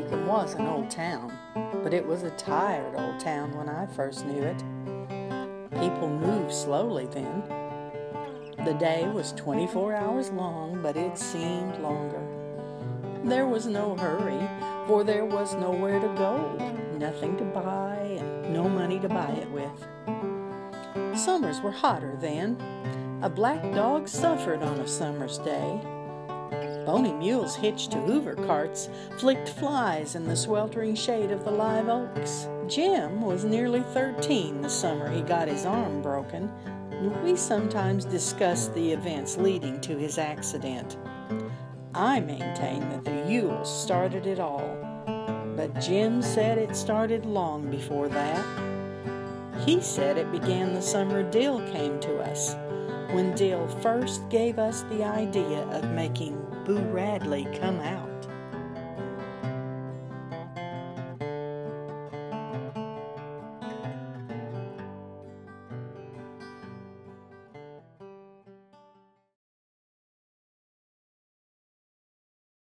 It was an old town, but it was a tired old town when I first knew it. People moved slowly then. The day was 24 hours long, but it seemed longer. There was no hurry, for there was nowhere to go, nothing to buy, and no money to buy it with. Summers were hotter then. A black dog suffered on a summer's day. Bony mules hitched to Hoover carts flicked flies in the sweltering shade of the live oaks. Jim was nearly 13 the summer he got his arm broken. We sometimes discussed the events leading to his accident. I maintain that the Yules started it all, but Jim said it started long before that. He said it began the summer Dill came to us, when Dill first gave us the idea of making Boo Radley come out.